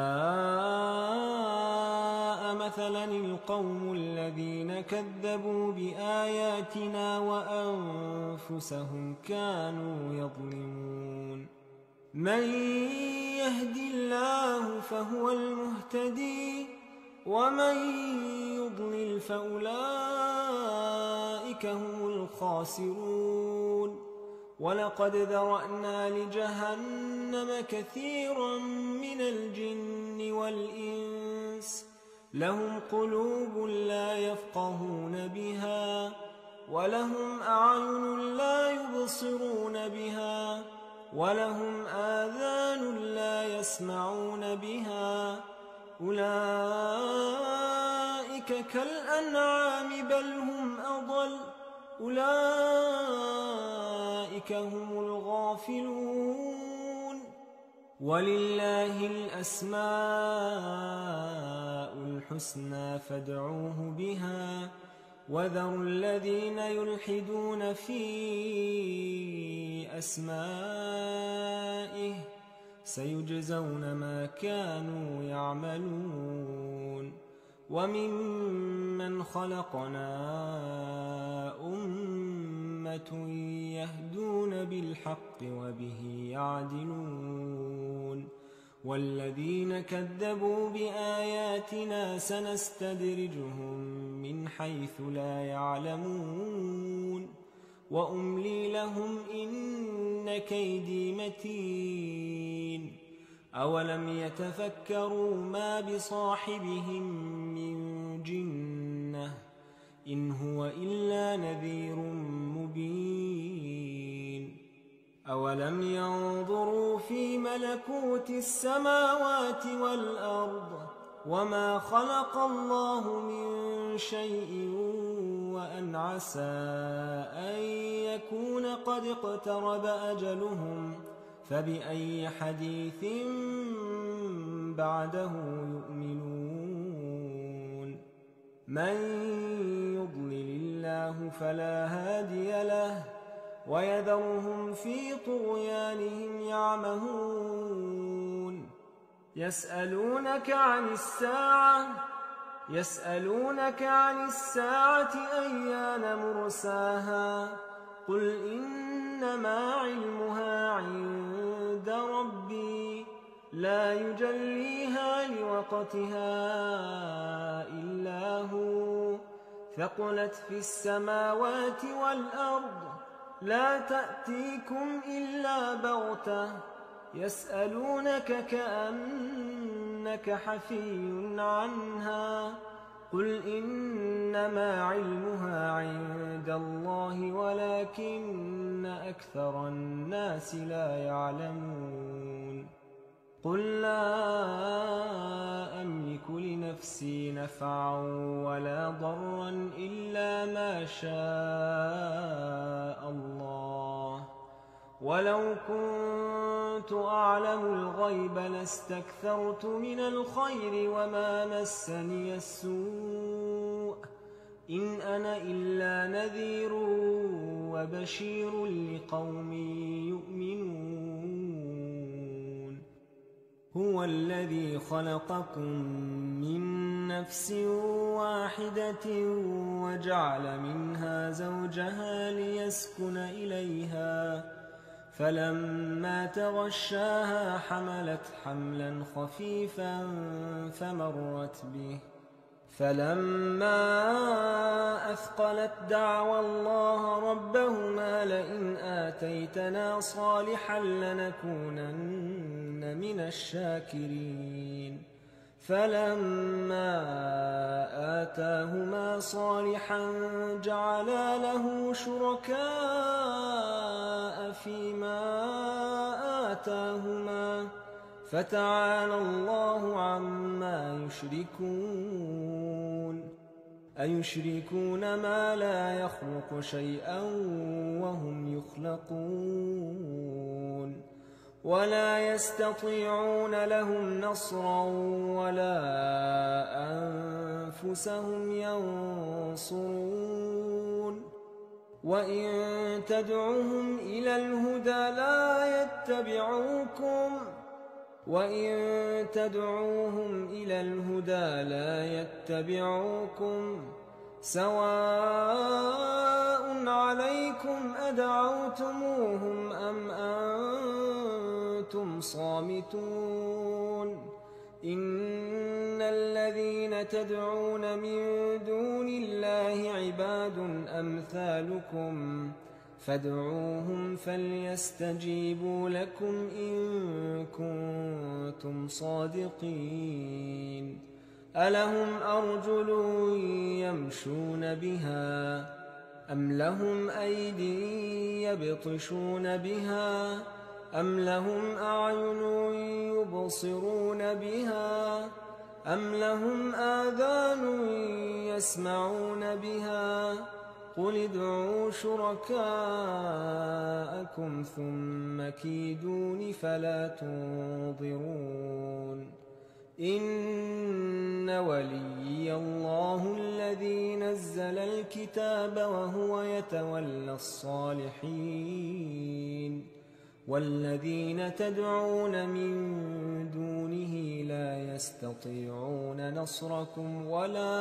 مثلا القوم الذين كذبوا بآياتنا وأنفسهم كانوا يظلمون من يهد الله فهو المهتدي ومن يضلل فأولئك هم الخاسرون ولقد ذرأنا لجهنم كثيرا من الجن والإنس لهم قلوب لا يفقهون بها ولهم أعين لا يبصرون بها ولهم آذان لا يسمعون بها أولئك كالأنعام بل هم أضل أولئك هم الغافلون ولله الأسماء الحسنى فادعوه بها وذروا الذين يلحدون في أسمائه سيجزون ما كانوا يعملون وممن خلقنا أمة يهدون بالحق وبه يعدلون والذين كذبوا بآياتنا سنستدرجهم من حيث لا يعلمون وأملي لهم إن كيدي متين أولم يتفكروا ما بصاحبهم من جنة إن هو إلا نذير مبين أولم ينظروا في ملكوت السماوات والأرض وما خلق الله من شيء وأن عسى أن يكون قد اقترب أجلهم فبأي حديث بعده يؤمنون من يضلل الله فلا هادي له ويذرهم في طغيانهم يعمهون يسألونك عن الساعة يسألونك عن الساعة أيان مرساها قل إنما علمها عند ربي لا يجليها لوقتها إلا هو ثقلت في السماوات والأرض لا تأتيكم إلا بغتة يسألونك كأنك حفي عنها قل إنما علمها عند الله ولكن أكثر الناس لا يعلمون قل لا أملك لنفسي نفعا ولا ضرا إلا ما شاء الله ولو كنت أعلم الغيب لاستكثرت من الخير وما مسني السوء إن أنا إلا نذير وبشير لقوم يؤمنون هو الذي خلقكم من نفس واحدة وجعل منها زوجها ليسكن إليها فلما تغشاها حملت حملا خفيفا فمرت به فلما أثقلت دعوى الله ربهما لئن آتيتنا صالحا لنكونن من الشاكرين فلما آتاهما صالحا جعلا له شركاء فيما آتاهما فتعالى الله عما يشركون أيشركون ما لا يخلق شيئا وهم يخلقون ولا يستطيعون لهم نصرا ولا أنفسهم ينصرون وإن تدعوهم إلى الهدى لا يتبعوكم وإن تدعوهم إلى الهدى لا يتبعوكم سواء عليكم أدعوتموهم أم أنتم صامتون إن الذين تدعون من دون الله عباد أمثالكم فادعوهم فليستجيبوا لكم إن كنتم صادقين ألهم أرجل يمشون بها أم لهم أيدي يبطشون بها أم لهم أعين يبصرون بها أم لهم آذان يسمعون بها قل ادعوا شركاءكم ثم كيدون فلا تنظرون إن وليي الله الذي نزل الكتاب وهو يتولى الصالحين والذين تدعون من دونه لا يستطيعون نصركم ولا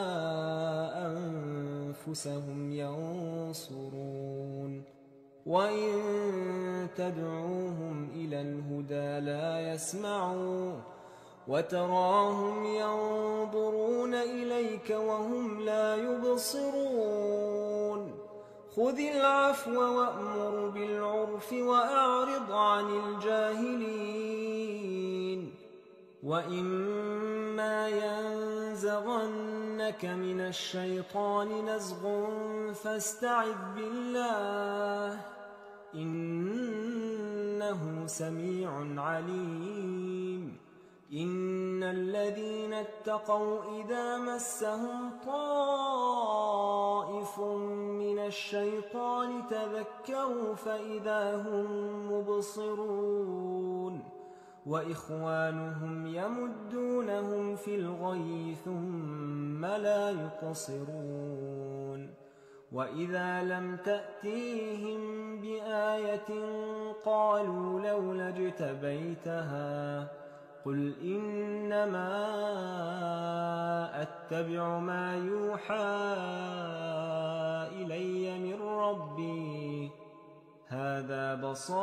أنفسهم ينصرون وإن تدعوهم إلى الهدى لا يسمعوا وتراهم ينظرون إليك وهم لا يبصرون خذ العفو وأمر بالعرف وأعرض عن الجاهلين وإما ينزغنك ينزغنك من الشيطان نزغ فاستعذ بالله إنه سميع عليم. إن الذين اتقوا إذا مسهم طائف من الشيطان تذكروا فإذا هم مبصرون وإخوانهم يمدونهم في الغي ثم لا يقصرون. وإذا لم تأتيهم بآية قالوا لولا اجتبيتها قل إنما أتبع ما يوحى إلي من ربي هذا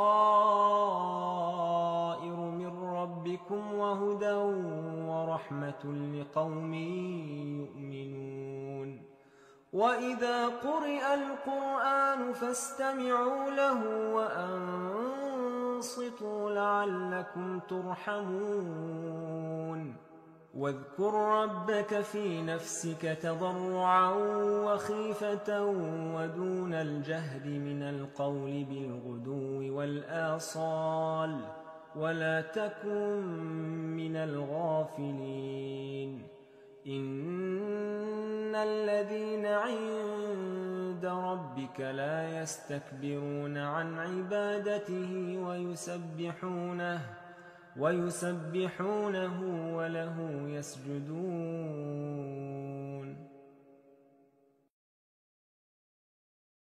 بصائر من ربكم وهدى ورحمة لقوم يؤمنون. وإذا قرئ القرآن فاستمعوا له وأنصتوا لعلكم ترحمون. واذكر ربك في نفسك تضرعا وخيفة ودون الجهد من القول بالغدو والآصال ولا تكن من الغافلين. إن الذين عند ربك لا يستكبرون عن عبادته ويسبحونه, ويسبحونه وله يسجدون.